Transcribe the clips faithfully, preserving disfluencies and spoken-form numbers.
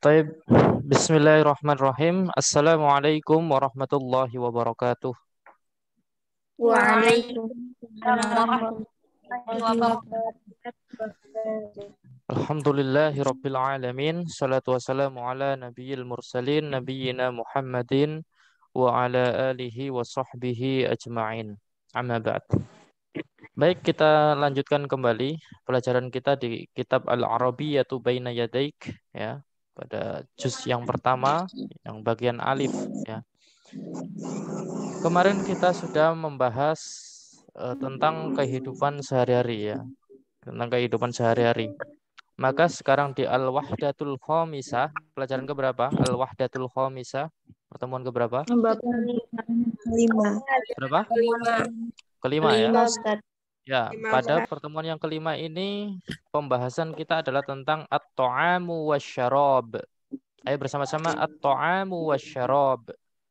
Taib. Bismillahirrahmanirrahim. Assalamualaikum warahmatullahi wabarakatuh. Waalaikumsalam warahmatullahi wabarakatuh. Alhamdulillahi rabbil alamin. Salatu wassalamu ala nabiyil mursalin nabiyyina Muhammadin wa ala alihi wa sahbihi ajma'in. Amma ba'd. Baik, kita lanjutkan kembali pelajaran kita di kitab Al-Arabiyyatu Baina Yadaik, ya, pada juz yang pertama yang bagian alif, ya. Kemarin kita sudah membahas uh, tentang kehidupan sehari-hari, ya, tentang kehidupan sehari-hari. Maka sekarang di Al-Wahdatul Khamisah, pelajaran keberapa? Al-Wahdatul Khamisah, pertemuan keberapa? Kelima. Berapa? Kelima. Kelima, ya. Kelima, Ustaz. Ya, pada pertemuan yang kelima ini pembahasan kita adalah tentang at-ta'amu wasyarab. Ayo bersama-sama at-ta'amu wasyarab.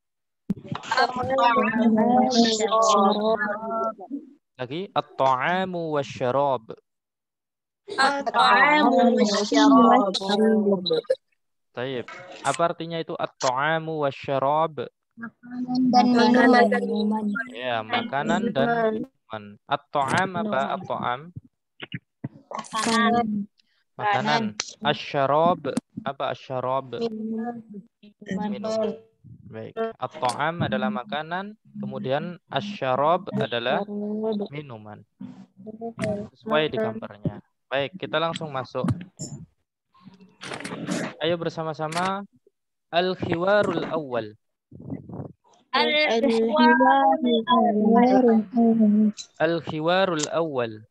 Lagi at-ta'amu wasyarab. At-ta'amu wasyarab. Baik. Apa artinya itu at-ta'amu wasyarab? Makanan dan minuman. Ya, makanan dan minuman. At-ta'am apa? At-ta'am? Makanan. Makanan. Asyarab apa? Asyarab? Minuman. Baik. At-ta'am adalah makanan, kemudian asyarab adalah minuman. Sesuai di gambarnya. Baik, kita langsung masuk. Ayo bersama-sama al-khiwarul awal. Al-khiwarul awal.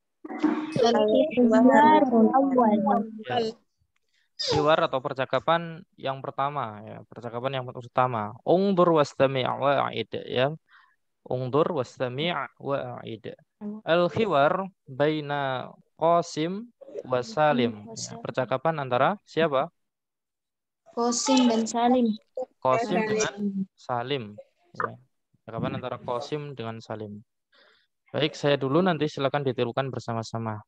Al-khiwarul awal. Ya. Khiwar atau percakapan yang pertama, ya, percakapan yang pertama. Ungdur wastami' wa'id, ya. Ungdur wastami' wa'id. Al-khiwar baina Qasim wa Salim. Ya, percakapan antara siapa? Qasim dan Salim. Qasim dengan Salim. Ya. Percakapan antara Qasim dengan Salim. Baik, saya dulu, nanti silakan ditirukan bersama-sama.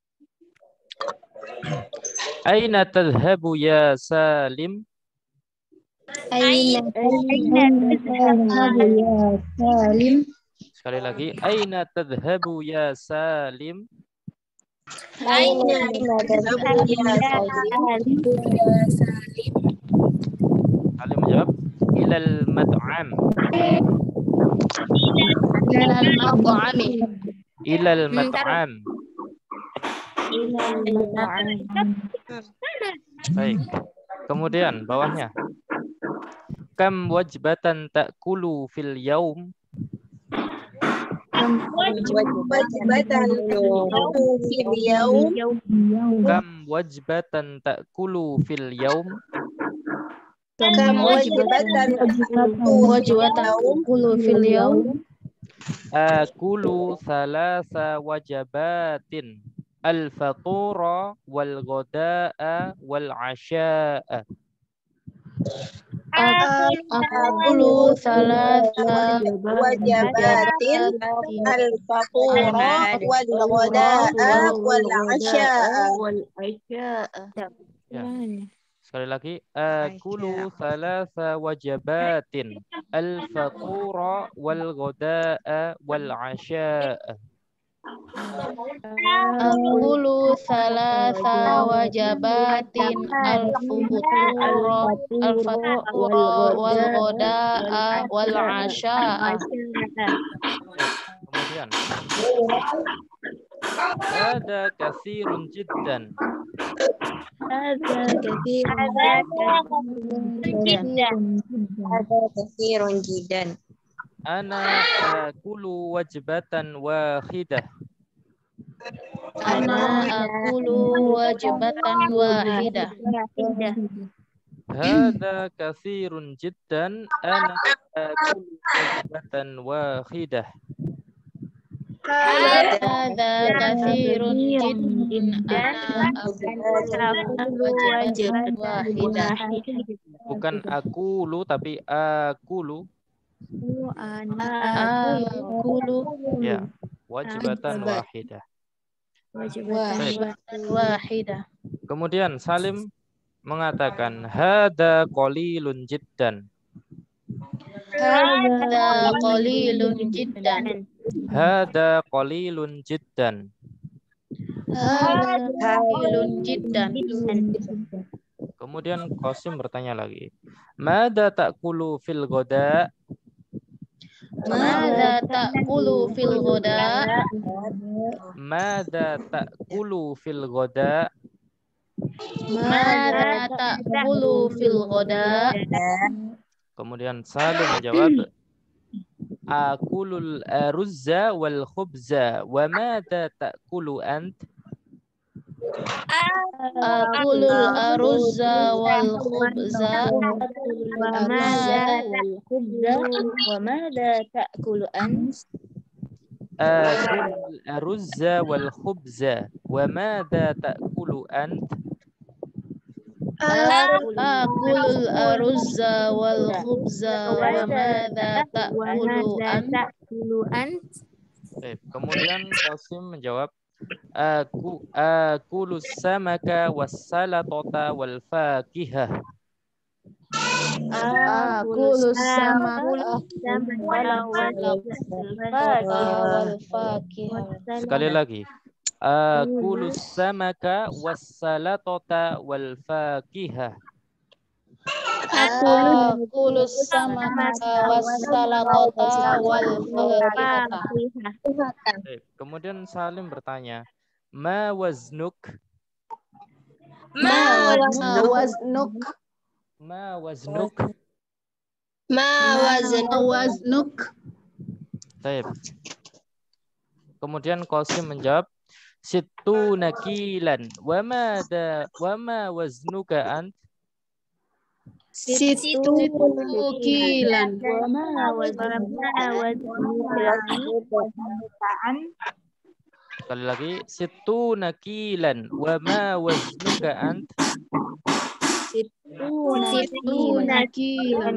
Aina tadhhabu ya Salim? Aina tadhhabu ya Salim? Sekali lagi, aina tadhhabu ya Salim? Aina tadhhabu ya Salim? Salim menjawab, ilal mat'am. Ilal mat'am. Ilal mat'am. Baik. Kemudian bawahnya. Kam wajbatan ta'kulu fil yaum? Kam wajbatan fil yaum? Kam wajbatan ta'kulu fil yaum? Kam wajbatan ta'kulu fil yaum? Akulu thalatha wajabatin. Al-fatura wal-ghada'a wal-'asya'a. Akulu thalatha wajabatin. Al-fatura wal-ghada'a wal-'asya'a. Ya. Sekali lagi, akulu thalatha wajabatin. Al-fatura wal-ghada'a wal-'asya'a. Akulu thalatha wajabatin al-futura al-fatura wal-ghada'a wal-'asya'a. Kemudian ada katsirun jiddan. Ada katsirun jiddan. Ana akulu wajbatan wahidah. Ana akulu wajbatan wahidah. Hada katsirun jiddan. Ana akulu wajbatan wahidah. Hada katsirun jiddan. Ana akulu wajbatan wahidah. Bukan akulu tapi akulu. Akulu Ya, wajibatan wahidah. wajibatan wahidah. Kemudian Salim mengatakan hada qalilun jiddan. Hada qalilun jiddan. Hada qalilun jiddan. Hada qalilun jiddan. Kemudian Qasim bertanya lagi. Mada ta'kulu fil ghoda? Mada ta'kulu fil ghoda? Mada ta'kulu fil ghoda? Mada ta'kulu fil ghoda? Kemudian Salim menjawab, akulul aruzza wal khubza wa mada ta'kulu ant? Akulul aruzza wal khubza wa mada wal khubza wa mada ta'kulu ant? Akulul aruzza wal khubza wa mada ta'kulu ant? Akulul aruzza wal khubza wa mada ta'kulu ant? Baik, kemudian Qasim menjawab, aku akulus samaka wassalatota wal fakihah. Akulus samaka wal fakihah. Sekali lagi. Akulus samaka wassalatota wal fakihah. Akulus samaka wassalatota wal fakihah. Kemudian Salim bertanya, ma waznuk? Ma waznuk? Ma waznuk? Ma waznuk? Baik. Kemudian Qasim menjawab, Sittu nakilan wa mada wa ma waznuka ant? Sittu kilan wa ma waznuka ant? Sekali lagi, Sittu nakilan wa ma waznuka ant? Sittu nakilan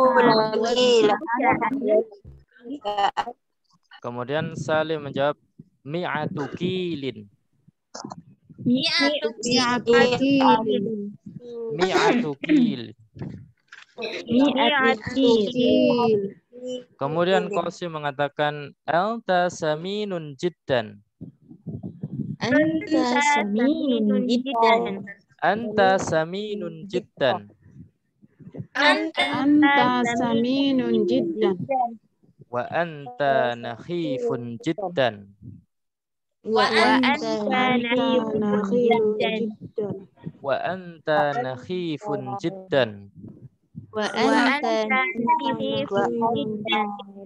Kemudian Salim menjawab, mi'atu kilin. Mi'atu kilin. Mi'atu kilin. Mi'atu kilin. Kemudian Qasim mengatakan, anta saminun jiddan. Anta saminun jiddan. Anta saminun jiddan. Anta saminun jiddan. Wa anta nakhifun jiddan. Wa anta nakhifun jiddan. Wa anta nakhifun jiddan. Wa anta nakhifun jiddan.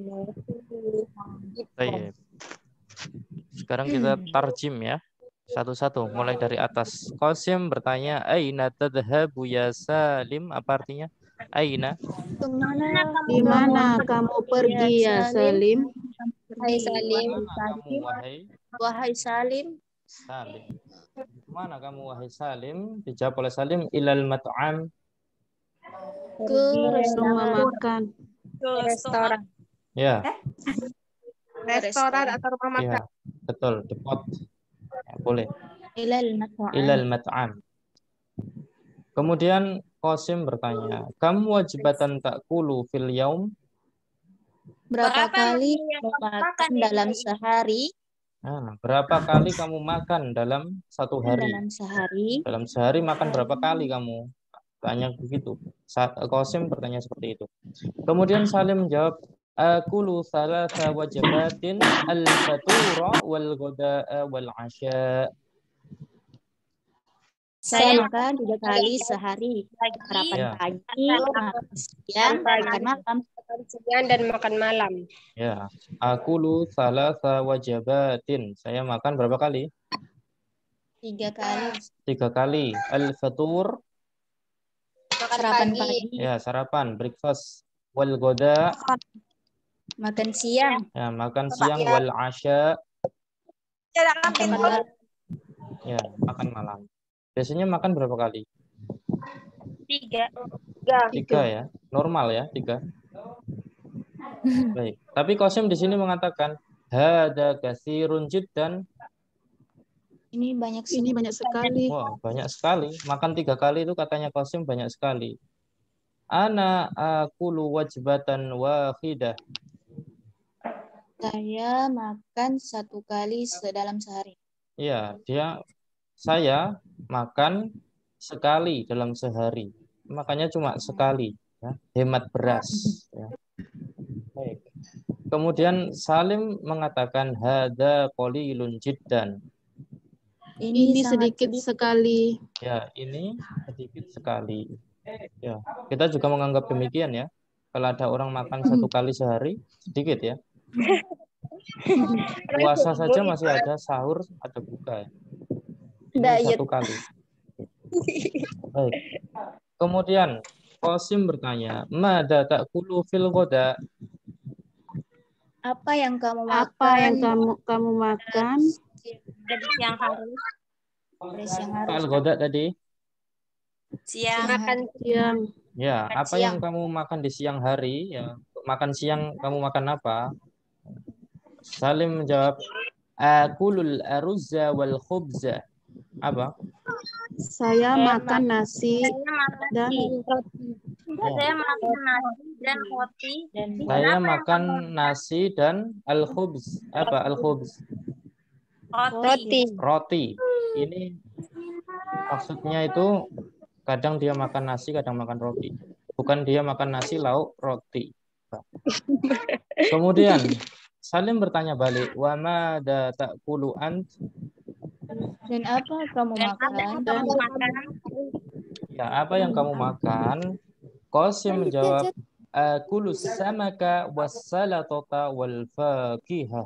Baik. Sekarang kita tarjim ya. Satu-satu mulai dari atas. Qasim bertanya, aina tadhhabu ya Salim? Apa artinya? Aina? Di mana kamu pergi ya Salim? Hai Salim. Kamu wahai Wahai Salim. Salim. Mana kamu wahai Salim? Dijawab oleh Salim, ilal mat'am. Ke rumah makan. Ke restoran. Ya. Restoran atau rumah makan. Ya, betul. Depot. Ya, boleh. Ilal mat'am. Ilal mat'am. Kemudian Qasim bertanya, kamu wajibatan ta'kulu fil yaum? Berapa kali makan dalam sehari? Nah, berapa kali kamu makan dalam satu hari? Dalam sehari. Dalam sehari makan berapa kali kamu? Tanya begitu. Qasim bertanya seperti itu. Kemudian Salim menjawab, akulu thalatha wajibatin al-fatura wal ghadaa wal 'asya. Saya makan tiga kali sehari. Sarapan Ya. pagi, makan siang, makan malam. Makan siang dan makan malam. Ya, akulu thalatha wajibatin. Saya makan berapa kali? Tiga kali. Tiga kali. Al-fatur. Makan Sarapan pagi. pagi. Ya, sarapan, breakfast. Wal ghadaa. Makan siang. Ya, makan siang. Wal 'asya. Makan malam. Ya, makan malam. Biasanya makan berapa kali? Tiga. Tiga. Tiga ya, normal ya, tiga. Baik. Tapi Qasim di sini mengatakan hada katsirun jiddan. Ini banyak Ini banyak sekali. Wah, banyak sekali. Makan tiga kali itu katanya Qasim banyak sekali. Ana akulu wajbatan wahidah. Saya makan satu kali dalam sehari. Ya, dia saya makan sekali dalam sehari. Makanya cuma sekali, ya. Hemat beras. Ya. Baik. Kemudian Salim mengatakan hada qalilun jiddan. Ini sangat sedikit sekali. Ya, ini sedikit sekali. Ya, kita juga menganggap demikian ya. Kalau ada orang makan satu kali sehari, sedikit ya. Puasa saja masih ada sahur, ada buka. Ini Diet. satu kali. Baik. Kemudian Qasim bertanya, "Mada ta'kulu fil ghoda?" Apa yang kamu makan? Apa yang kamu kamu makan? Jadi siang hari. Pada siang hari. Al ghoda tadi? Siang. Makan Siang. Ya, Makan apa siang. yang kamu makan di siang hari? Ya, makan siang kamu makan apa? Salim menjawab, "Akulul aruzza wal khubza." Apa? Saya makan nasi dan roti. Ya. Saya makan nasi dan roti. Dan Saya makan nasi dan al khubz. Apa al khubz? Roti. Roti. Ini maksudnya itu kadang dia makan nasi, kadang makan roti. Bukan dia makan nasi, lauk, roti. Kemudian Salim bertanya balik, "Wa mada ta'kulu ant?" dan apa kamu makan? Dan makan. Ya, apa yang kamu makan? Qasim menjawab, "Akulu samaka wassalatata wal fakihah."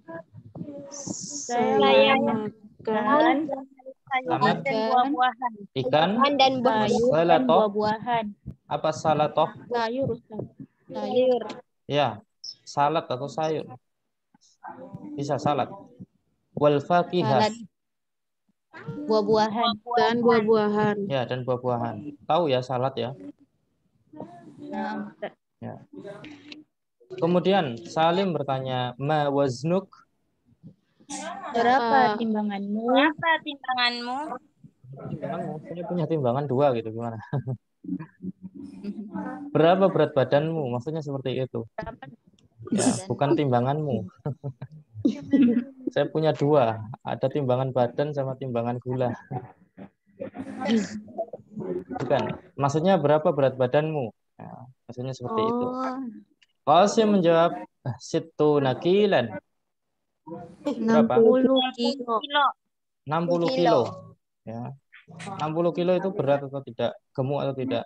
saya makan Sayuran dan buah-buahan. Ikan dan Sayur dan Salatoh. buah-buahan. Apa salatoh? Sayur. Sayur. Ya, salad atau sayur. Bisa salad. Wal fakihah. Salad. Buah-buahan. dan buah-buahan. Ya, dan buah-buahan. Tahu ya salad ya. Nah, Ya. Kemudian Salim bertanya, "Ma waznuk?" berapa Apa? timbanganmu? Berapa timbanganmu? Timbanganmu, saya punya timbangan dua gitu gimana? Berapa berat badanmu? Maksudnya seperti itu. Ya, bukan timbanganmu. Saya punya dua, ada timbangan badan sama timbangan gula. Bukan. Maksudnya berapa berat badanmu? Ya, maksudnya seperti itu. Oh, Qasim menjawab, "Situ nakilan." Berapa? enam puluh Kilo. enam puluh kilo. Ya. enam puluh kilo itu berat atau tidak? Gemuk atau tidak?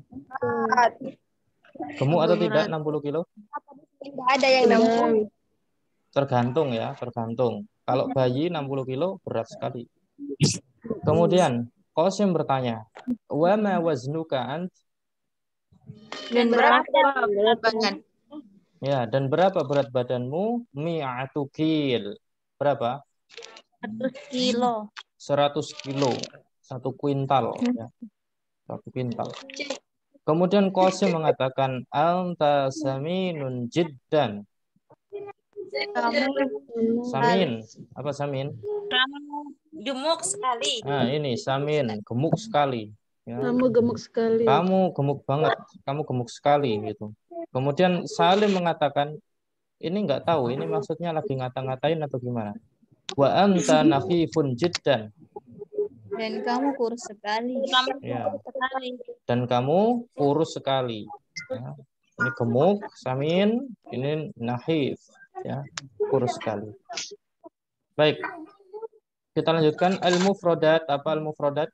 Gemuk atau tidak enam puluh kilo? Tidak ada yang enam puluh. Tergantung ya, tergantung. Kalau bayi enam puluh kilo berat sekali. Kemudian Qasim bertanya, "Wa ma waznuka ant?" Dan berapa berat badan? Ya, dan berapa berat badanmu? Mi'atu kil. Berapa? seratus kilo. seratus kilo. Satu kuintal. Ya. Satu kuintal. Kemudian Qasim mengatakan, "Anta saminun jiddan." Kamu Samin. Apa samin? kamu gemuk sekali. Nah, ini samin, gemuk sekali. Ya. Kamu gemuk sekali. Kamu gemuk banget, kamu gemuk sekali gitu. Kemudian Salim mengatakan, ini nggak tahu, ini maksudnya lagi ngata-ngatain atau gimana? Wa anta nafifun jiddan. Dan kamu kurus sekali. Kamu Ya. gemuk sekali. Dan kamu kurus sekali. Ya. Ini gemuk, samin, ini nahif, ya, kurus sekali. Baik, kita lanjutkan al-mufradat. Apa al-mufradat?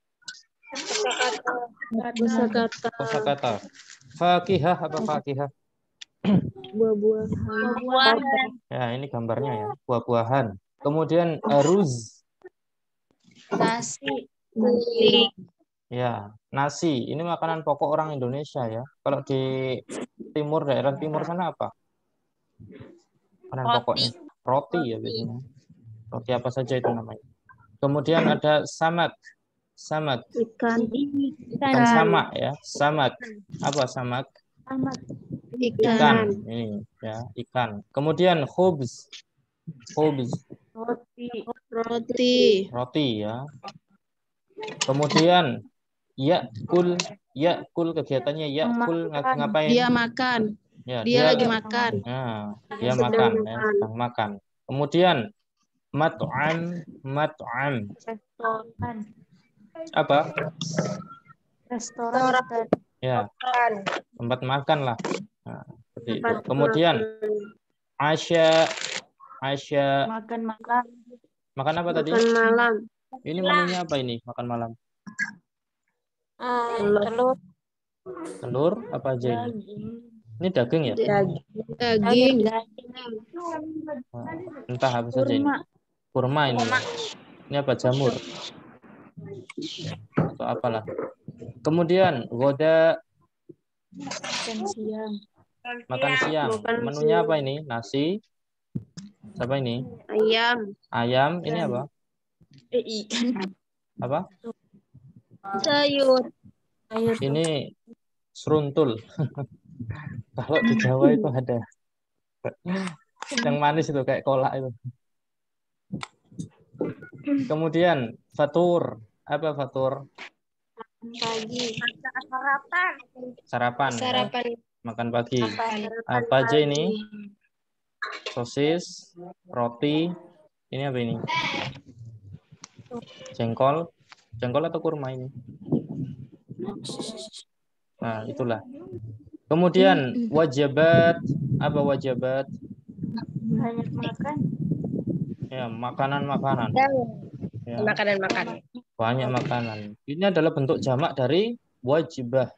Kosakata Kosakata. Fakihah apa fakihah? buah-buahan. Buah-buahan. Ya, ini gambarnya ya, buah-buahan. Kemudian aruz. Nasi. Nasi. Ya, nasi. Ini makanan pokok orang Indonesia ya. Kalau di timur, daerah timur sana apa? Makanan Roti. pokoknya roti ya biasanya. Roti apa saja itu namanya. Kemudian ada samak. Samak. Ikan. Bukan samak ya. Samak. Apa samak? Ikan. Ikan. Ini ya, ikan. Kemudian khubz. Khubz. Roti. Roti. Roti ya. Kemudian yakul, yakul kegiatannya yakul ng- ngapain? Dia makan. Ya, Dia lagi makan. Nah, dia makan ya, sedang makan. Kemudian mat'am, mat'am. Restoran. Apa? Restoran. Ya, tempat makan lah. Nah, seperti itu. Kemudian asya, asya. Makan malam. Makan apa tadi? Makan malam. Ini menunya apa ini? Makan malam. Telur. Telur apa aja ini? Ini daging ya? Daging. Nah, entah apa saja ini. Kurma ini. Ini apa? Jamur. Atau apalah. Kemudian goda. Makan siang. Makan siang. Menunya apa ini? Nasi. Apa ini? Ayam. Ayam. Ini apa? Ikan. Apa? Sayur. Ini seruntul. Kalau di Jawa itu ada yang manis itu kayak kolak itu. Kemudian fatur. Apa fatur? Pagi. Sarapan. Sarapan. Ya. Sarapan. Makan pagi. Sarapan Apa aja pagi. ini? Sosis, roti. Ini apa ini? Jengkol. Jengkol atau kurma ini? Nah, itulah. Kemudian wajibat. Apa wajibat? Banyak makan. Ya, makanan-makanan. Ya, Makanan-makanan. banyak makanan. Ini adalah bentuk jamak dari wajibah.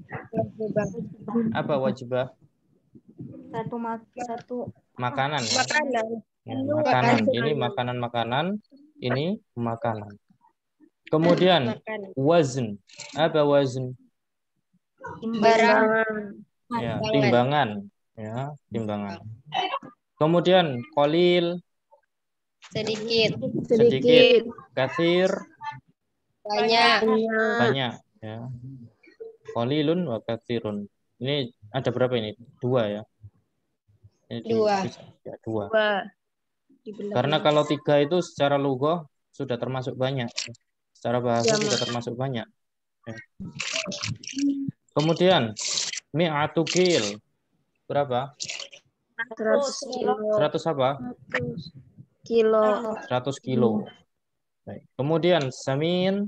Apa wajibah? Satu mak satu Makanan. Ya. Makanan. Ya, makanan. Ini makanan-makanan. Ini makanan. Kemudian wazn. Apa wazn? Timbangan. Ya, timbangan. Ya, timbangan. Kemudian qalil, Sedikit. sedikit, katsir, Banyak. banyak. Ya. Qalilun wa katsirun. Ini ada berapa ini? Dua ya. Ini di- Dua. Ya, dua. Dua. Karena kalau tiga itu secara lughah sudah termasuk banyak. Secara bahasa Jamak. juga termasuk banyak. Ya. Kemudian mi'atu kil. Berapa? seratus kilo. seratus apa? Kilo. seratus kilo. Baik. Kemudian samin,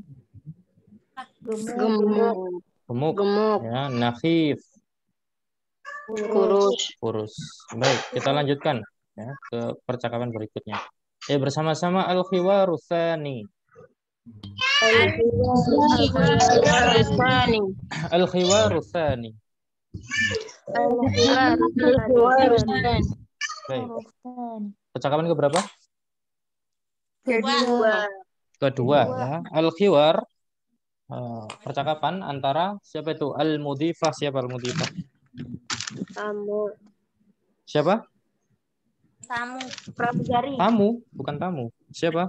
Gemuk. gemuk, Gemuk. ya, nakhif, Kurus. kurus. Baik, kita lanjutkan ya ke percakapan berikutnya. Eh bersama-sama al-khiwaru tsani. Al-Khawani. Al-khiwaru tsani. Baik. Percakapan ke berapa? Kedua. Kedua ya. Al-khiwar, eh, percakapan antara siapa itu? Al-mudhifah. Siapa al-mudhifah? Tamu. Siapa? tamu pramugari. Tamu, bukan tamu. Siapa?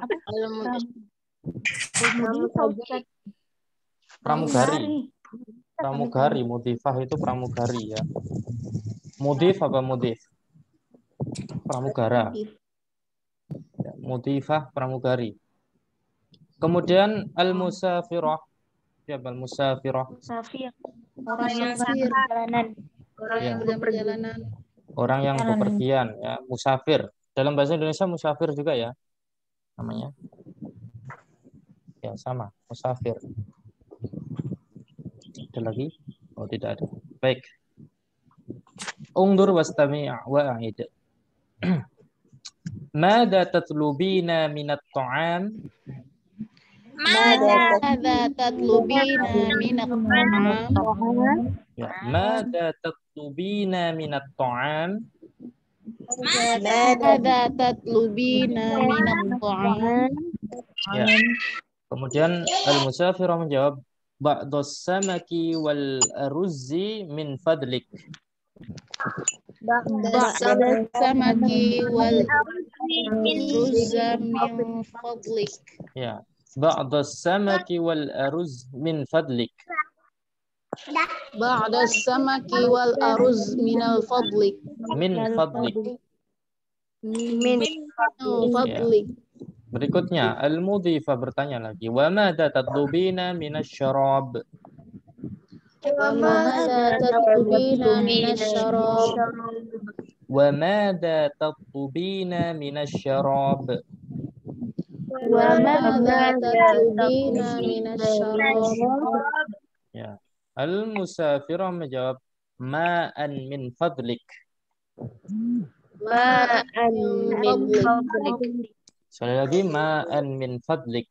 Pramugari. Pramugari, mudhifah itu pramugari ya. Mudhif apa mudhif? Pramugara. Ya, mudhifah pramugari. Kemudian al-musafirah. Siapa al-musafirah? Musafir. Orang yang sedang perjalanan. Orang yang sedang perjalanan. Orang yang bepergian ya, musafir. Dalam bahasa Indonesia musafir juga ya namanya. Ya, sama, musafir. Ada lagi? Oh, tidak ada. Baik. Ungdur wastami' wa'id. Mada tatlubina minat ta'am? Mada tatlubina minat ta'am? Ya, mada tatlubina minat ta'am? Mada tatlubina minat ta'am? Ya. Kemudian al-musafirah menjawab ba'dus samaki wal aruzzi min fadlik. Ba'da samaki wal aruzza min fadlik. Ya. Ba'dus samaki wal aruz min fadlik. Ba'da samaki wal aruz min al fadlik. Min fadlik. Min fadlik. Berikutnya al-mudhifa bertanya lagi, wa madza tatlubina minasyarab? Wa madza tatlubina minasyarab? Wa madza tatlubina minasyarab? Wa madza tatlubina minasyarab? Ya. Al-musafirah menjawab ma'an min fadlik. Ma'an min fadlik. Sekali lagi ma'an min fadlik.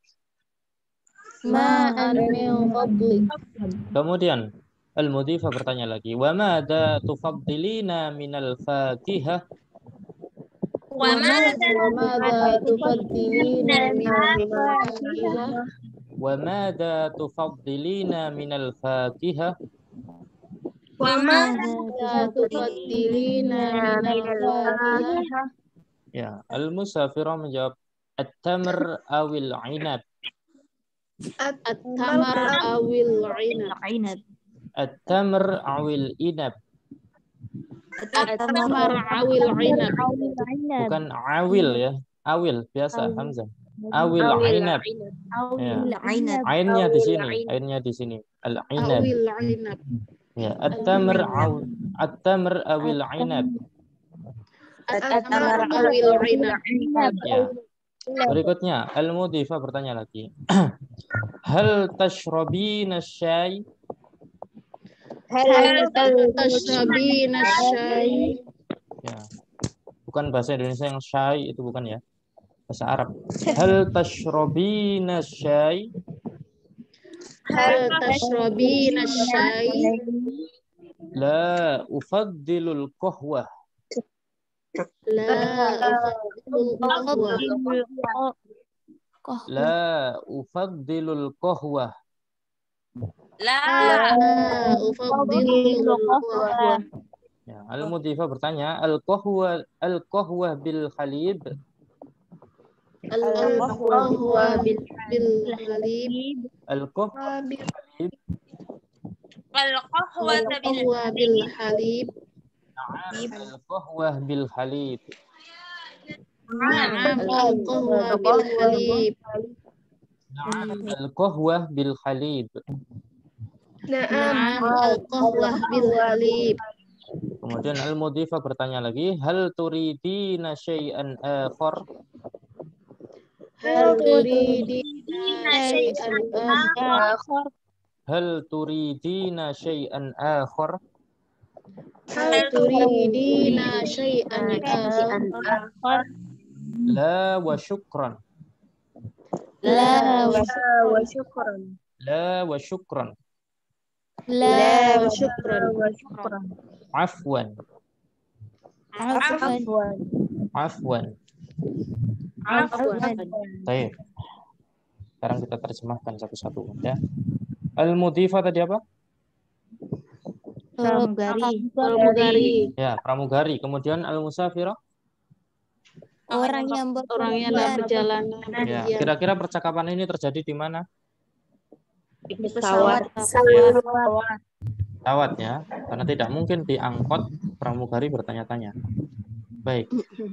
Ma'an min fadlik. Kemudian al-mudhifa bertanya lagi, wa madza tufaddilina minal fakihah? Wa madza tufaddilina minal fakihah? Wa madza tufaddilina minal fakihah? Wa madza tufaddilina minal fakihah? Ya, al-musafirah menjawab at-tamr awil 'inab. At-tamar awil 'inab. At-tamr awil inab. At-tamar awil 'inab. Bukan awil ya. Awil biasa hamzah. Awil 'inab. Ya. Ainnya di sini, ainnya di sini. Al-'inab. Awil 'inab. Ya, at-tamr aw at-tamr awil 'inab. At-tamar awil 'inab. Ya. Berikutnya al-mudhifa bertanya lagi. Hal tashrabina syai? Hal tashrabina syai? Ya. Bukan bahasa Indonesia yang syai, itu bukan ya. Bahasa Arab. Hal tashrabina syai? Hal tashrabina syai? La ufaddilul qahwah. La ufaddilul qahwah. La ufaddilul qahwah. La ufaddilul qahwah. Ya, al-mudhifa bertanya, al-qahwa al-qahwah bil khalib. Al-qahwa bil khalib. Al-qahwa bil khalib. Al-qahwa bil khalib. Al-qahwah bil khalib. Na'am, al-qahwa bil khalib. Al-qahwah bil khalib. Na'am, al-qahwa bil khalib. Kemudian al-mudhifa bertanya lagi, hal turidina syai'an akhar? Hal turidina syai'an akhar? Hal turidina syai'an akhar? Hal turidina syai'an akhar? La wa syukran. La wa syukran. La wa syukran. La wa syukran. Afwan. Afwan. Afwan. Afwan. Baik. Sekarang kita terjemahkan satu-satu ya. Al-mudhifa tadi apa? Pramugari. Pramugari. Ya, pramugari. Kemudian al-musafirah? Orang yang Orang yang dalam perjalanan. Ya, kira-kira percakapan ini terjadi di mana? Pesawat. Pesawat. Pesawat ya, karena tidak mungkin di angkot pramugari bertanya-tanya. Baik.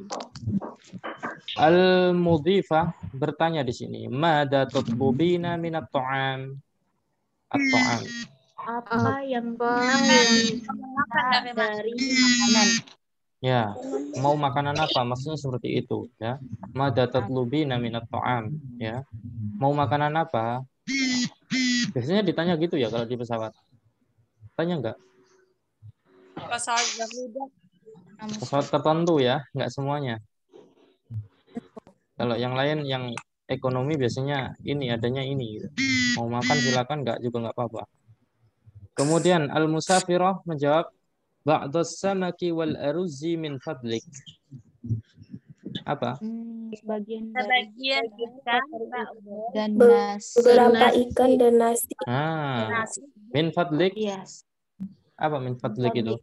Al-mudhifa bertanya di sini, "Madza tatlubina minat ta'am?" At-ta'am. Apa yang yang dari makanan? Ya, mau makanan apa? Maksudnya seperti itu ya. Madza tatlubina minat ta'am ya. Mau makanan apa? Biasanya ditanya gitu ya kalau di pesawat. Tanya enggak? Pesawat Garuda. Pesawat tertentu ya, enggak semuanya. Kalau yang lain yang ekonomi biasanya ini adanya ini gitu. Mau makan silakan, enggak juga enggak apa-apa. Kemudian al-musafirah menjawab ba'dus samaki wal aruzzi min fadlik. Apa? Sebagian Sebagian ikan dan nasi. beberapa ikan dan nasi. Ah, min fadlik. Yes. Apa min fadlik itu?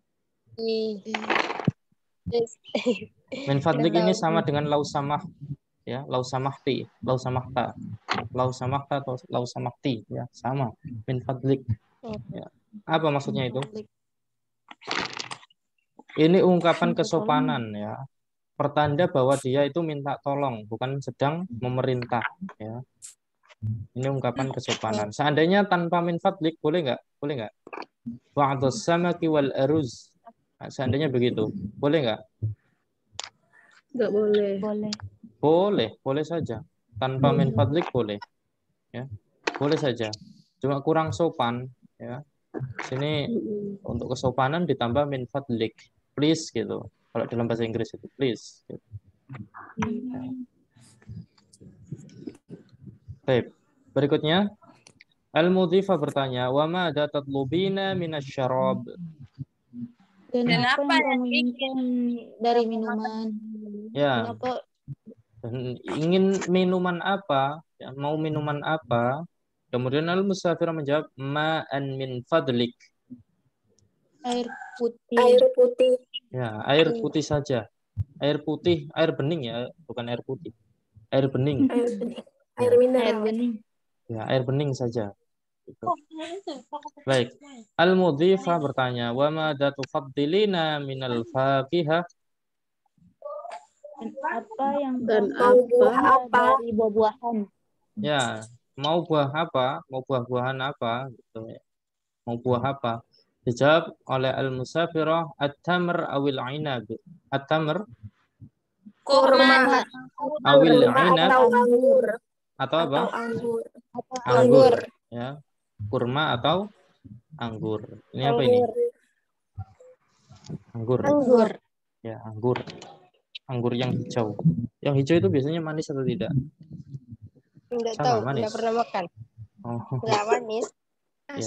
Min fadlik ini sama dengan lau samah ya, lau samahti, lau samahta. Lau samahta atau lau samahti ya, sama. Min fadlik. Ya. Apa maksudnya itu? Ini ungkapan kesopanan ya. pertanda bahwa dia itu minta tolong, bukan sedang memerintah. Ya. Ini ungkapan kesopanan. Seandainya tanpa min fadlik, boleh nggak? Boleh nggak? Wa'adus samaki wal aruz. Nah, seandainya begitu, boleh nggak? Nggak boleh. Boleh. Boleh, boleh saja. Tanpa min fadlik boleh. Ya, boleh saja. Cuma kurang sopan. Ya, sini Mm-mm. untuk kesopanan ditambah min fadlik, please gitu. Kalau dalam bahasa Inggris itu please. Gitu. Ya. Baik. Berikutnya, Al-Mudhifah bertanya, "Wa ma ada tatlubina minasyarab?" Dan Dan apa apa yang yang kamu inginkan dari minuman? Ya, Kenapa? dan ingin minuman apa? Ya, mau minuman apa? Kemudian Al-Musafir menjawab, "Ma'an min fadlik." Air putih. Air putih. Ya, air putih saja. Air putih, air bening ya, bukan air putih. Air bening. Air bening. Air Ya, Air mineral. bening. ya, air bening saja. Gitu. Baik. Al-Mudhifah bertanya, "Wa ma tufaddilina minal faqihah?" Dan apa yang Dan kamu apa? suka dari buah-buahan? Ya, mau buah apa? Mau buah-buahan apa? Gitu ya. Mau buah apa? Dijawab oleh Al-Musafirah, at-tamr awil ainab. At-tamr Kurma. awil Kurma ainab atau anggur. atau apa? Atau anggur. Anggur. Ya. Kurma atau anggur. Ini apa ini? Anggur. Anggur. Ya, anggur. Anggur yang hijau. Yang hijau itu biasanya manis atau tidak? Enggak Sama, tahu, manis. enggak pernah makan. Oh, Enggak manis. ya.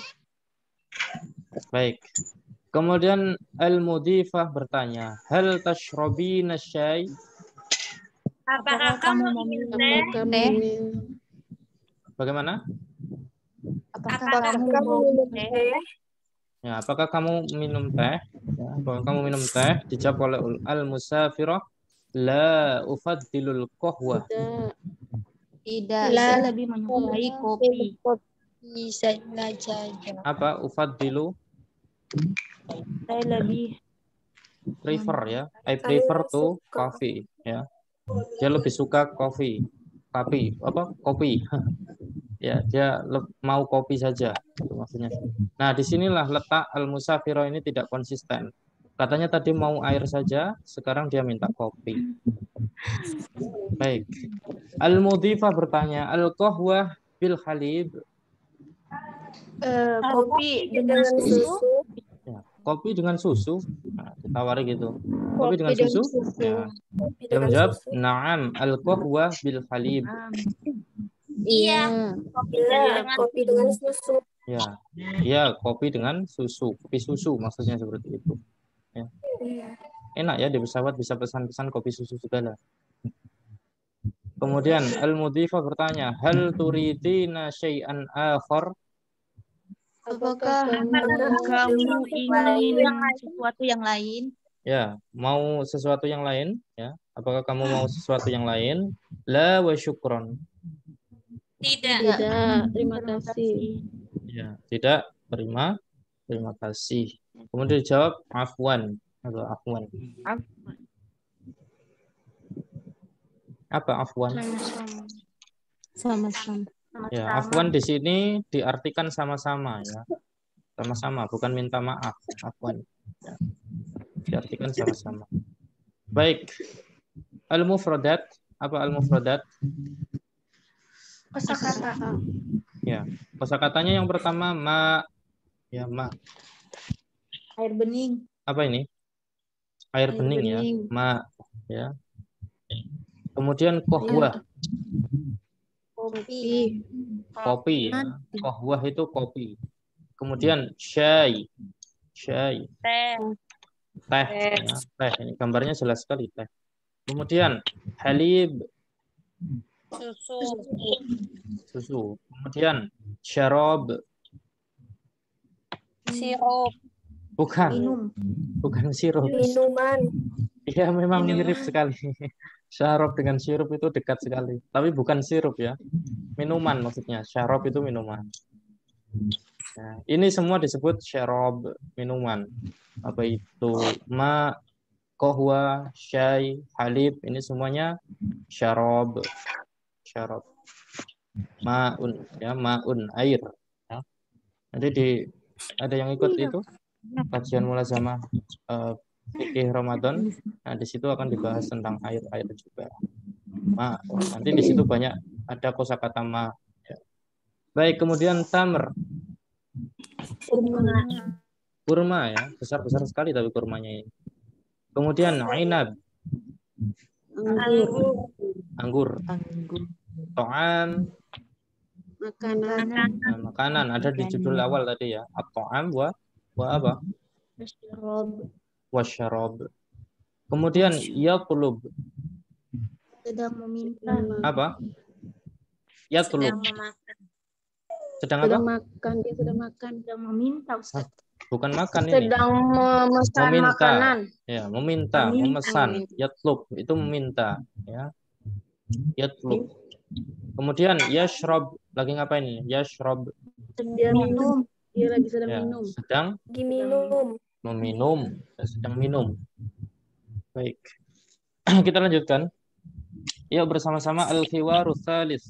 Baik. Kemudian Al-Mudhifah bertanya, "Hal tashrabina syai?" Apakah kamu meminum teh? Apakah Teh. minum? Bagaimana? Apakah Apakah kamu kamu mau minum teh? teh? Ya, apakah kamu minum teh? Ya, apakah kamu minum teh? Dijawab oleh Al-Musafirah, "La ufaddilul qahwah." Tidak. Tidak, La. saya lebih menyukai kopi. Bisa belajar. Apa ufaddilu? Saya lebih Prefer ya. I Saya prefer lebih to suka. coffee ya. Dia lebih suka kopi. Kopi, apa? Kopi. Ya, dia le- mau kopi saja. Itu maksudnya. Nah, disinilah letak Al-Musafirah ini tidak konsisten. Katanya tadi mau air saja, sekarang dia minta kopi. Baik. Al-Mudhifah bertanya, "Al-qahwah bil halib?" Eh, kopi dengan susu. Ya, kopi dengan susu. Nah, ditawari gitu. Kopi Kopi dengan dengan susu? susu. Ya. Kopi Dia dengan menjawab, susu. "Na'am, al-qahwah bil halib." Iya. Iya, kopi dengan susu. Ya. Ya, kopi dengan susu. Kopi susu maksudnya seperti itu. Ya. Enak ya di pesawat bisa pesan-pesan kopi susu segala. Kemudian Al-Mudhifah bertanya, "Hal turidina syai'an akhar?" Apakah Apakah kamu ingin sesuatu yang lain? Ya, mau sesuatu yang lain? Ya, apakah kamu mau sesuatu yang lain? La wa syukron. Tidak. Tidak. Terima kasih. Ya, tidak. Terima, terima kasih. Kemudian dijawab afwan atau afwan. Apa afwan? Sama-sama. Ya, afwan di sini diartikan sama-sama ya. Sama-sama, bukan minta maaf. Afwan. Ya. Diartikan sama-sama. Baik. Al-mufradat, apa al-mufradat? Kosakata. Ya. Kosakatanya yang pertama ma, ya ma. Air bening. Apa ini? Air, Air bening, bening. ya. Ma, ya. Kemudian kohwah. Kopi. Kopi ya. Kohwah itu kopi. Kemudian syai. Syai. Teh. Teh, ya. Teh. Ini gambarnya jelas sekali teh. Kemudian halib. Susu. Susu. Kemudian syarab. Sirup. Bukan. Minum. Bukan sirup. Minuman. Iya, memang Minuman. mirip sekali. Syarab dengan sirup itu dekat sekali. Tapi bukan sirup ya. Minuman maksudnya. Syarab itu minuman. Nah, ini semua disebut syarab, minuman. Apa itu? Ma, Kohwa, syai, halib, ini semuanya syarab. Syarab. Ma'un, ya, ma'un, air. Ya. Nanti di ada yang ikut itu kajian mulazamah uh, fikih Ramadan. Nah, di situ akan dibahas tentang air-air juga. Ma, nanti di situ banyak ada kosakata ma. Ya. Baik, kemudian tamr. Kurma ya, besar-besar sekali tapi kurmanya ini. Kemudian ainab. Anggur. Anggur. Anggur. To'am. Makanan. Nah, makanan ada di judul awal tadi ya. At-to'am wa wa apa? Wasyarab. Kemudian yatlub. Sedang meminta. Apa? Yatlub. Sedang memakan. Sedang apa? Sedang makan, dia sedang makan. Sedang meminta, Ustaz. Bukan makan ini. Sedang memesan Meminta. makanan. Ya, meminta, Meminta, memesan. meminta. Yatlub itu meminta, ya. Yatlub. Kemudian yashrab, lagi ngapain ini? Yashrab. Dia minum. Dia lagi sedang Ya, minum. sedang Lagi minum. meminum, sedang minum. Baik. Kita lanjutkan. Yuk bersama-sama al-khiwaru tsalis.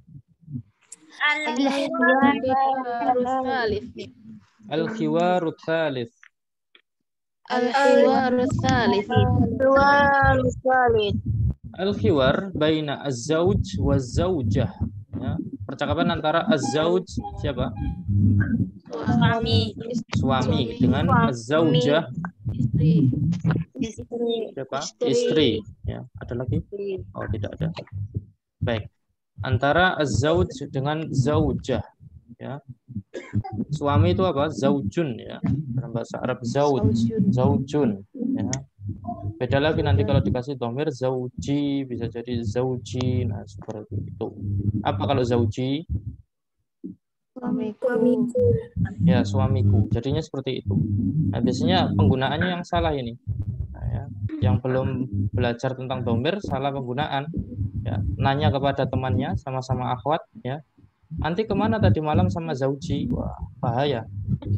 Al-khiwaru tsalis. Al-khiwaru tsalits. Al-khiwaru tsalits. Al-khiwar baina az-zauj wa zaujah. Ya, percakapan antara az-zauj siapa? Suami. Suami dengan az-zaujah Istri. siapa? Istri. Ya, ada lagi? Oh, tidak ada. Baik. Antara az-zauj dengan zaujah, ya. Suami itu apa? Zaujun, ya. Dalam bahasa Arab zauj, zaujun, ya. Beda lagi nanti kalau dikasih dhamir zauji, bisa jadi zauji. Nah, seperti itu. Apa kalau zauji? Suamiku. Ya, suamiku. Jadinya seperti itu. Nah, biasanya penggunaannya yang salah ini. Nah, ya. Yang belum belajar tentang dhamir salah penggunaan. Ya, nanya kepada temannya sama-sama akhwat, ya. Nanti kemana tadi malam sama zauji? Wah, bahaya.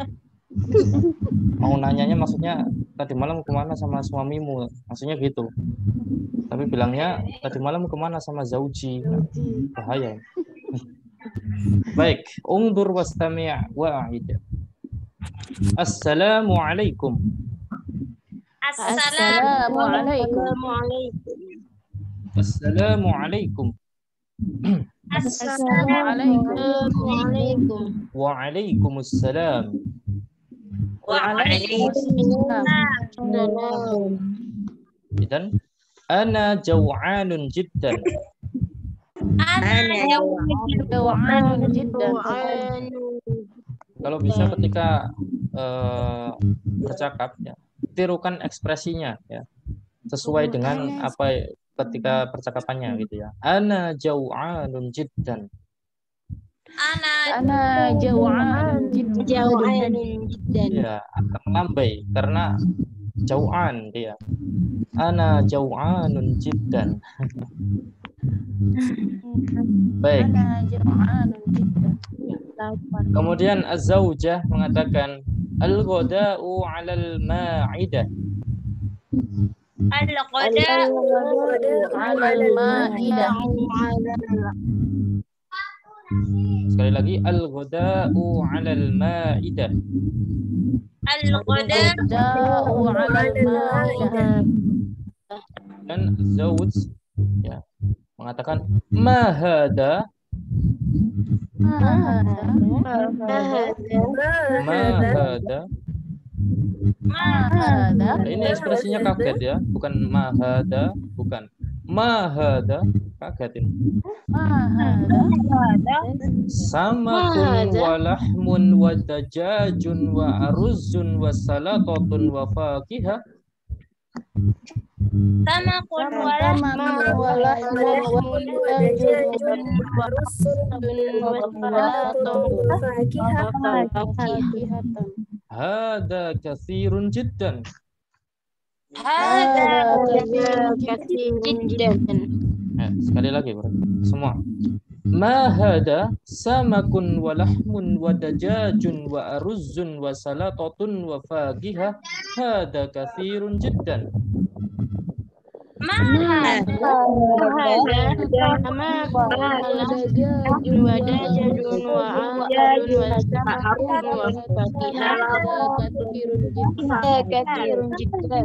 Mau nanyanya maksudnya tadi malam kemana sama suamimu, maksudnya gitu. Tapi bilangnya tadi malam kemana sama zauji. Nah, bahaya. Baik, ungdur wastami' wa'id. Assalamualaikum. Assalamualaikum. Assalamualaikum. Assalamualaikum. Waalaikumsalam. Waalaikumsalam. Idan ana jaw'anun jiddan. Ana Jaw'anun jiddan. Kalau bisa ketika uh, bercakap, ya, tirukan ekspresinya, ya, sesuai dengan apa ketika percakapannya gitu ya. Ana jaw'anun jiddan. Ana Ana jaw'anun jiddan. Ya, akan lambai karena jau'an dia. Ana jau'anun jiddan. Baik. Ana jaw'anun jiddan. Kemudian az-zaujah mengatakan al-ghada'u 'alal ma'idah. al-qada'u 'alal ma'idah. Sekali lagi al-ghada'u 'alal ma'idah. al-qada'u 'alal ma'idah. Dan zauj, ya, mengatakan ma hada, ma hada, Ada. ini ekspresinya kaget ya, bukan ma hada, bukan ma hada, kaget ini. Samakun wa lahmun wa dajajun wa aruzun wa salatatun wa fakihah. Samakun Hada katsirun jiddan. Hada Eh, sekali lagi bro. Semua. Ma hada samakun wa lahmun wa dajajun wa aruzun wa salatatun wa fakihah. Hada katsirun jiddan. Mahada. Dajajun wa dajajun wa aqarun wa saharun wa fakihah. Katsirun jiddan.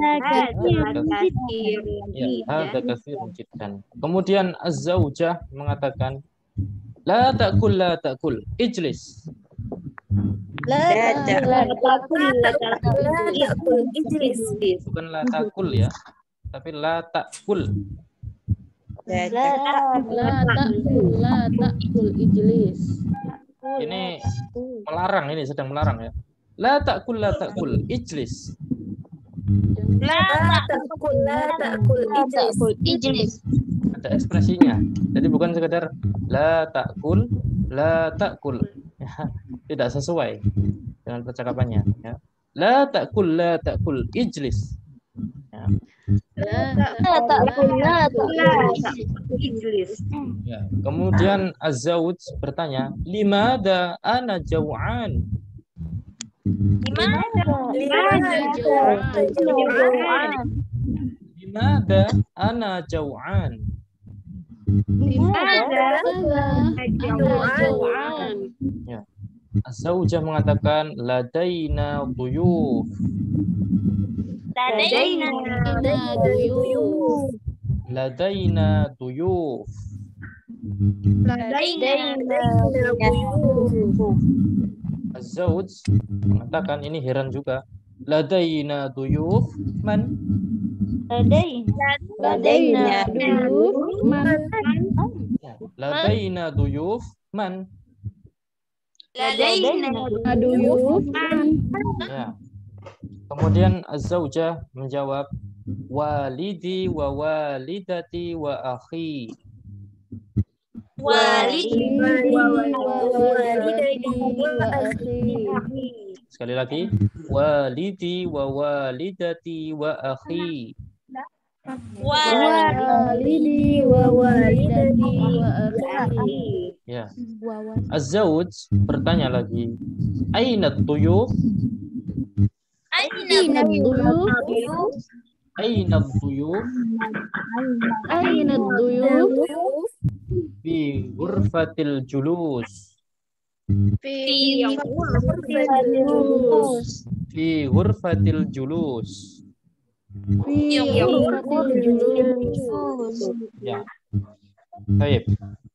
Ya, hada katsirun jiddan. Kemudian az-zaujah mengatakan la ta'kul la ta'kul ijlis. La takul la takul ijlis. Bukan la ta'kul ya, tapi la ta'kul. La takul la takul ijlis. Ini melarang, ini sedang melarang ya. La ta'kul la ta'kul ijlis. La takul la takul ijlis. Ada ekspresinya. Jadi bukan sekedar la ta'kul la ta'kul. Ya, tidak sesuai dengan percakapannya ya. La ta'kul la ta'kul ijlis. Ya. La takul la takul ijlis. Ya. Kemudian az-zauj bertanya, limada ana jau'an? Gimana? Limada ana jau'an? Ya. Az-zaujah mengatakan ladaina duyuf. Ladaina. Ladaina duyuf. Az-zauj mengatakan, ini heran juga. Ladaina duyuf man? Ladaina duyuf man. Ya. Ladaina duyuf man? Ladaina Duyuf man. Ya. Kemudian az-zaujah menjawab walidi wa walidati wa akhi. walidi Sekali lagi, walidi wa walidati wa akhi. Walidi wa walidati wa akhi. Ya. Az-zauj bertanya lagi, aina tuyuf? Aina duyuf? Aina tuyuf? Aina duyuf? Fi ghurfatil julus. Fi Fi ghurfatil julus. Ya. Baik.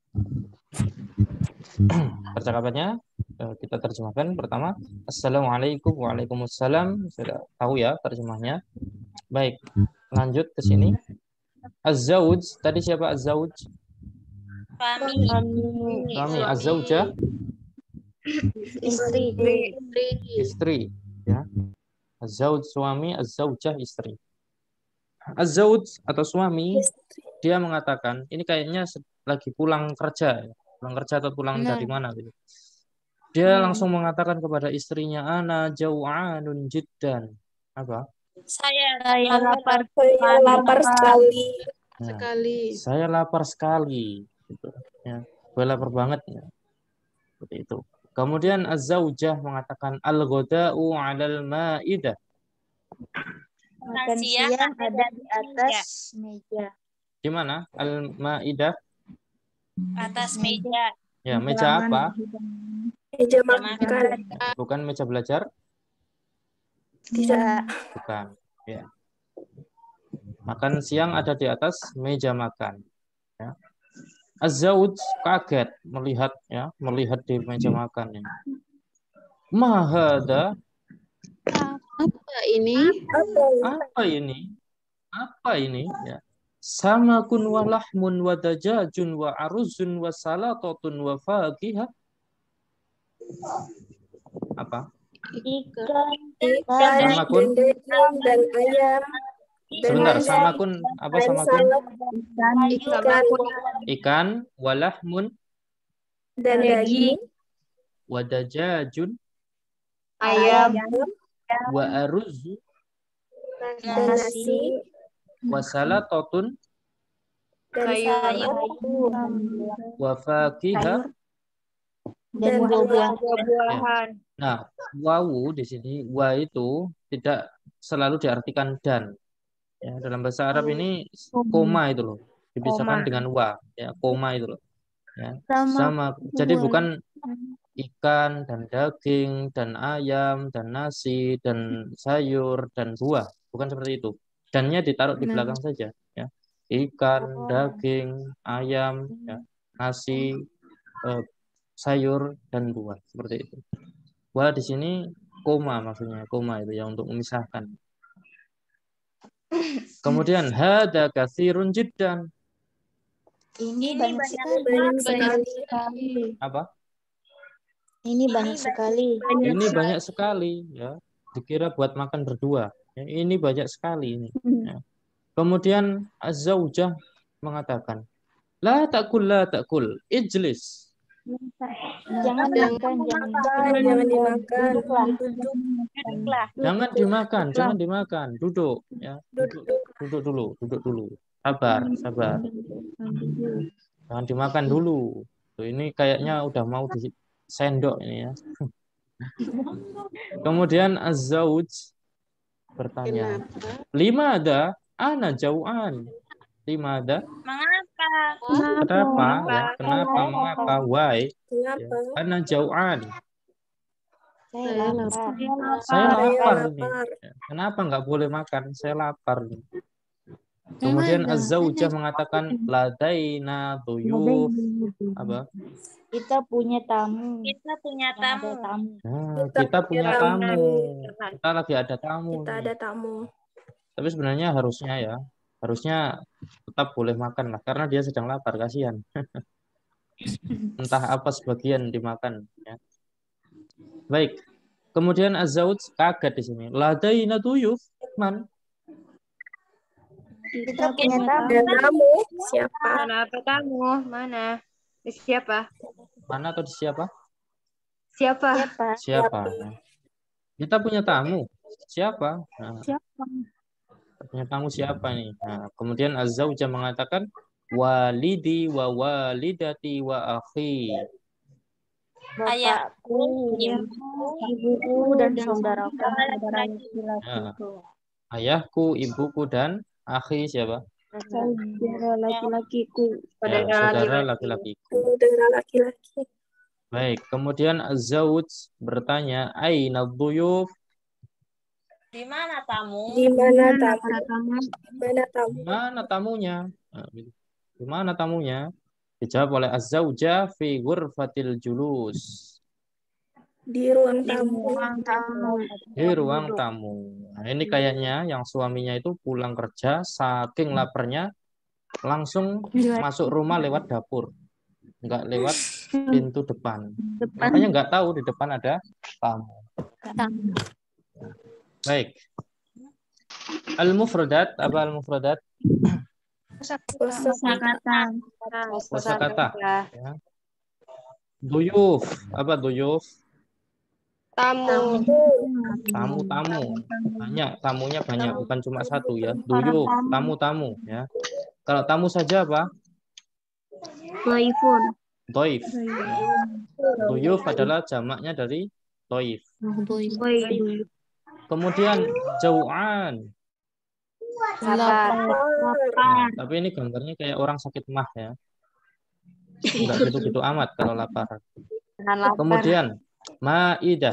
Percakapannya kita terjemahkan. Pertama, assalamualaikum, waalaikumsalam. Sudah tahu ya terjemahnya. Baik, lanjut ke sini. Az-zauj, tadi siapa az-zauj? Suami. Suami. Az-zaujah? Istri. Istri. Ya. Az-zauj suami, az-zaujah istri. Az-zauj atau suami, dia mengatakan, ini kayaknya lagi pulang kerja, pulang kerja atau pulang dari mana gitu. Dia langsung mengatakan kepada istrinya, ana jau'anun jiddan. Apa? Saya saya lapar Saya lapar sekali. Nah, Sekali. saya lapar sekali. Gitu. Ya. Gue lapar banget. Ya. Seperti itu. Kemudian az-zaujah mengatakan al-ghoda'u 'alal ma'idah. makan siang ada di atas meja. Di mana? Al-ma'idah? atas meja. Ya, meja apa? Meja makan. Bukan meja belajar? Tidak. Bukan. Ya. Makan siang ada di atas meja makan. Ya. Az-zauj kaget melihat ya, melihat di meja makan ini. Ma hada? Apa ini? Apa ini? Apa ini? Ya. Samakun wa lahmun wa dajajun wa aruzun wa salatatun wa faqihah. Apa? Ikan. Samakun. Dan ayam. Sebentar, samakun apa samakun? Ikan. Ikan, wa lahmun Dan daging. wa dajajun Ayam. wa aruzun Dan nasi. wa salatatun Dan sayur. wa faqihah. Dan buah-buahan. Nah, wawu di sini, wa itu tidak selalu diartikan dan. Ya, dalam bahasa Arab ini koma itu loh, dipisahkan Koma. dengan wa, ya, koma itu loh. Ya, Sama sama. Jadi dua. bukan ikan dan daging dan ayam dan nasi dan sayur dan buah, bukan seperti itu. Dannya ditaruh di Nah. belakang saja, ya. Ikan, daging, ayam, ya, nasi, eh, sayur dan buah, seperti itu. Wa di sini koma maksudnya, koma itu ya untuk memisahkan. Kemudian hada katsirun jiddan. Ini Ini banyak banyak sekali. Banyak sekali. Apa? Ini banyak sekali. Ini banyak sekali, ya. Dikira buat makan berdua. Ya, ini banyak sekali ini. Ya. Kemudian az-zaujah mengatakan, la takul la takul, ijlis. Jangan dimakan, jangan Jangan dimakan. Duduklah. Duduklah. Jangan dimakan, jangan dimakan. Duduk, ya. Duduk, duduk dulu, duduk dulu. Sabar, sabar. Jangan dimakan dulu. Tuh, ini kayaknya udah mau di sendok ini ya. Kemudian az-zauj bertanya, lima ada ana jau'an. Lima ada, Mengapa? kenapa? Ya, kenapa? Mengapa? Why? Ya, Kenapa? ana jau'an. Saya lapar. Saya lapar Saya nih. lapar. Ya, kenapa nggak boleh makan? Saya lapar nih. Kemudian az-zaujah mengatakan ladaina tuyuf. Apa? Kita punya tamu. Kita punya Ada tamu. tamu. Nah, Kita kita punya punya tamu. tamu. Kita lagi ada tamu Kita nih. ada tamu. Tapi sebenarnya harusnya ya, harusnya tetap boleh makan lah, karena dia sedang lapar, kasihan. Entah apa sebagian dimakan. Ya. Baik. Kemudian az-zauj kaget di sini. Ladaina tuyuf man. Kita punya tamu. Ada tamu. Siapa? Mana apa kamu? Mana? Siapa? Mana atau di siapa? Siapa? Siapa? Siapa? Nah, kita punya tamu. Siapa? Nah, Siapa? kita punya tamu siapa nih? Nah, kemudian az-zaujah mengatakan walidi wa walidati wa akhi. Bapakku, ibuku, dan saudaraku. Ya. Ayahku, ibuku, dan akhi siapa? Saudara laki-lakiku. Ya, saudara laki-lakiku. Saudara laki-laki. Baik, kemudian az-zauj bertanya, aina dhuyuf? Di mana tamu? Di mana tamu? Di mana tamu? Di mana tamunya? Nah, gitu. Di mana tamunya? Dijawab oleh az-zaujah fi ghurfatil julus. Di ruang tamu. Di ruang tamu. Nah, ini kayaknya yang suaminya itu pulang kerja, saking laparnya langsung masuk rumah lewat dapur. Enggak lewat pintu depan. Makanya enggak tahu di depan ada tamu. Baik. Al-mufradat, apa al-mufradat? Kosakata. Kosakata. Ya. Duyuf, apa duyuf? Tamu. Tamu-tamu. Banyak, tamunya banyak, bukan cuma satu ya. Duyuf, tamu-tamu ya. Kalau tamu saja apa? Doifun. Doif. Duyuf adalah jamaknya dari doif. Kemudian jau'an. Nah, tapi ini gambarnya kayak orang sakit mah ya. Enggak gitu-gitu amat kalau lapar. Kemudian ma'idah.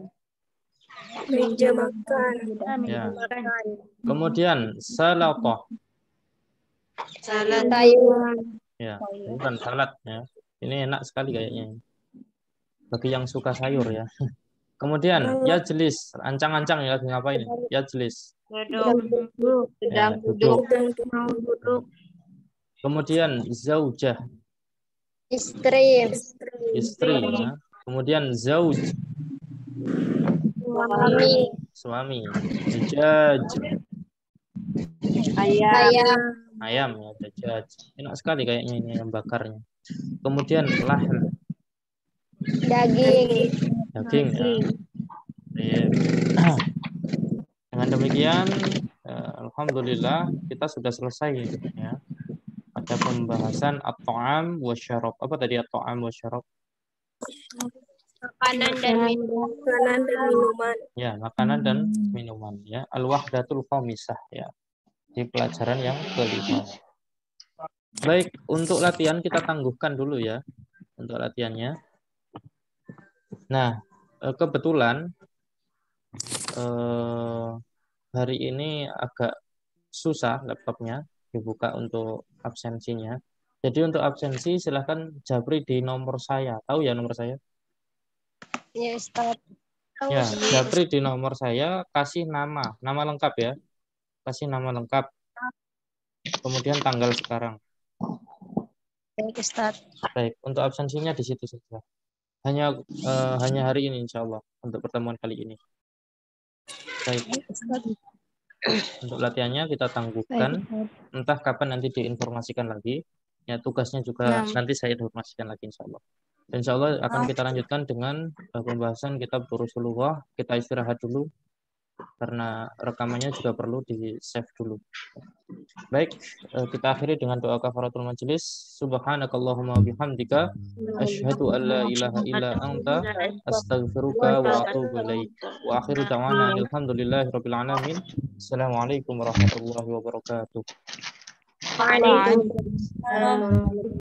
Meja makan. Ya. Kemudian salatah. Salat Ya, bukan salad ya. Ini enak sekali kayaknya. Bagi yang suka sayur ya. Kemudian yajlis, ancang-ancang ya lagi ngapain? Yajlis. duduk. Ya, Sedang duduk. duduk. Kemudian zaujah, Istri. istri ya. Kemudian zauj, Suami. suami. Dajjaj, Ayam. ayam ya, dajjaj. Enak sekali kayaknya ini ayam bakarnya. Kemudian lahm, Daging. daging ya. Baik. Dengan demikian eh, alhamdulillah kita sudah selesai ya. Pada pembahasan at-ta'am wa syarab. Apa tadi at-ta'am wa syarab? Makanan dan minuman. Makanan dan minuman. Ya, makanan dan minuman ya. Al-wahdatul khamisah ya. di pelajaran yang kelima. Baik, untuk latihan kita tangguhkan dulu ya, untuk latihannya. Nah, kebetulan eh, hari ini agak susah laptopnya dibuka untuk absensinya. Jadi untuk absensi silahkan japri di nomor saya. Tahu ya nomor saya? Ya, Ustaz. Ya, japri di nomor saya, kasih nama, nama lengkap ya. Kasih nama lengkap. Kemudian tanggal sekarang. Baik, Ustaz. Baik, untuk absensinya di situ saja. Hanya eh, hanya hari ini insya Allah untuk pertemuan kali ini. Baik. Untuk latihannya kita tangguhkan. Entah kapan nanti diinformasikan lagi. Ya, tugasnya juga Nah. nanti saya informasikan lagi insya Allah. Insya Allah akan kita lanjutkan dengan pembahasan kitab Rasulullah. Kita istirahat dulu karena rekamannya juga perlu di save dulu. Baik, kita akhiri dengan doa kafaratul majelis. Subhanakallahumma bihamdika asyhadu an la ilaha illa anta astaghfiruka wa atubu ilaik. Wa akhiru da'wana alhamdulillahirabbil alamin. Assalamualaikum warahmatullahi wabarakatuh. Waalaikumsalam.